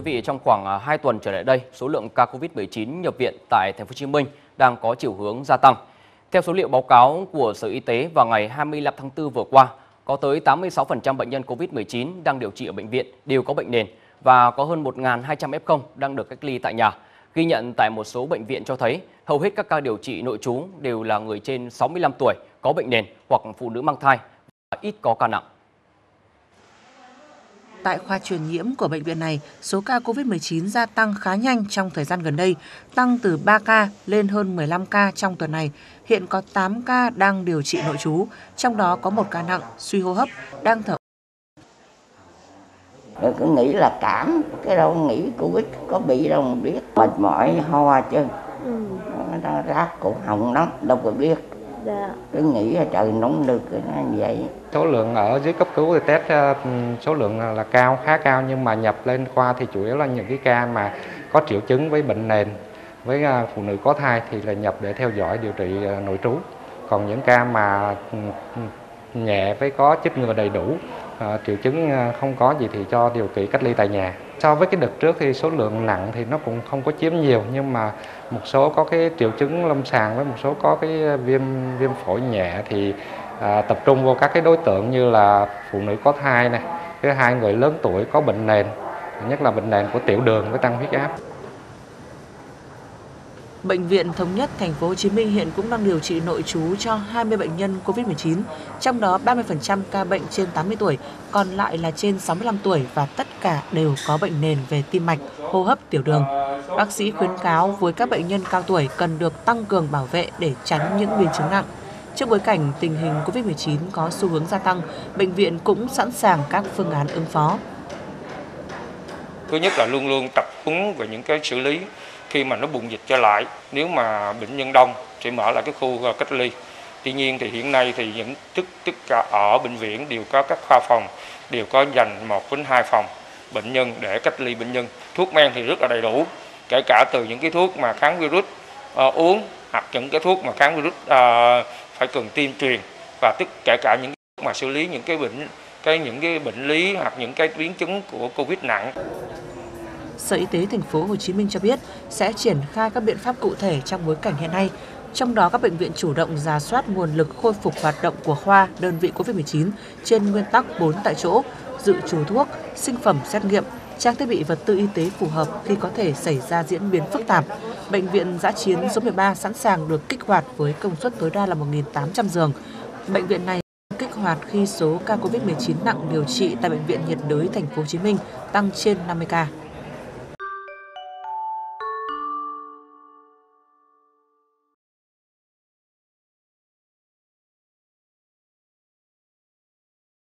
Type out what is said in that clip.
vị, trong khoảng 2 tuần trở lại đây, số lượng ca Covid-19 nhập viện tại Thành phố Hồ Chí Minh đang có chiều hướng gia tăng. Theo số liệu báo cáo của Sở Y tế vào ngày 25 tháng 4 vừa qua, có tới 86% bệnh nhân Covid-19 đang điều trị ở bệnh viện đều có bệnh nền và có hơn 1.200 F0 đang được cách ly tại nhà. Ghi nhận tại một số bệnh viện cho thấy hầu hết các ca điều trị nội trú đều là người trên 65 tuổi, có bệnh nền hoặc phụ nữ mang thai và ít có ca nặng. Tại khoa truyền nhiễm của bệnh viện này, số ca COVID-19 gia tăng khá nhanh trong thời gian gần đây, tăng từ 3 ca lên hơn 15 ca trong tuần này. Hiện có 8 ca đang điều trị nội trú, trong đó có 1 ca nặng, suy hô hấp, đang thở. Rồi cứ nghĩ là cảm, cái đâu nghĩ Covid có bị đâu mà biết. Mệt mỏi, ho chứ, nó rát cổ họng lắm, đâu có biết. Cứ nghĩ là trời nóng nực như vậy. Số lượng ở dưới cấp cứu thì test số lượng là cao, khá cao, nhưng mà nhập lên khoa thì chủ yếu là những cái ca mà có triệu chứng với bệnh nền, với phụ nữ có thai thì là nhập để theo dõi điều trị nội trú. Còn những ca mà nhẹ với có chích ngừa đầy đủ, triệu chứng không có gì thì cho điều trị cách ly tại nhà. So với cái đợt trước thì số lượng nặng thì nó cũng không có chiếm nhiều, nhưng mà một số có cái triệu chứng lâm sàng với một số có cái viêm phổi nhẹ thì tập trung vào các cái đối tượng như là phụ nữ có thai này, thứ hai người lớn tuổi có bệnh nền, nhất là bệnh nền của tiểu đường với tăng huyết áp. Bệnh viện Thống nhất Thành phố Hồ Chí Minh hiện cũng đang điều trị nội trú cho 20 bệnh nhân COVID-19, trong đó 30% ca bệnh trên 80 tuổi, còn lại là trên 65 tuổi và tất cả đều có bệnh nền về tim mạch, hô hấp, tiểu đường. Bác sĩ khuyến cáo với các bệnh nhân cao tuổi cần được tăng cường bảo vệ để tránh những biến chứng nặng. Trước bối cảnh tình hình COVID-19 có xu hướng gia tăng, bệnh viện cũng sẵn sàng các phương án ứng phó. Thứ nhất là luôn luôn tập huấn về những cái xử lý khi mà nó bùng dịch trở lại. Nếu mà bệnh nhân đông sẽ mở lại cái khu cách ly. Tuy nhiên thì hiện nay thì tất cả ở bệnh viện đều có các khoa phòng, đều có dành 1 đến 2 phòng bệnh nhân để cách ly bệnh nhân. Thuốc men thì rất là đầy đủ, kể cả từ những cái thuốc mà kháng virus uống hoặc những cái thuốc mà kháng virus phải cần tiêm truyền, và kể cả những thuốc mà xử lý những cái bệnh lý hoặc những cái biến chứng của Covid nặng. Sở Y tế Thành phố Hồ Chí Minh cho biết sẽ triển khai các biện pháp cụ thể trong bối cảnh hiện nay. Trong đó, các bệnh viện chủ động rà soát nguồn lực khôi phục hoạt động của khoa, đơn vị COVID-19 trên nguyên tắc 4 tại chỗ, dự trù thuốc, sinh phẩm xét nghiệm, trang thiết bị vật tư y tế phù hợp khi có thể xảy ra diễn biến phức tạp. Bệnh viện Dã chiến số 13 sẵn sàng được kích hoạt với công suất tối đa là 1.800 giường. Bệnh viện này kích hoạt khi số ca COVID-19 nặng điều trị tại Bệnh viện nhiệt đới Thành phố Hồ Chí Minh tăng trên 50 ca.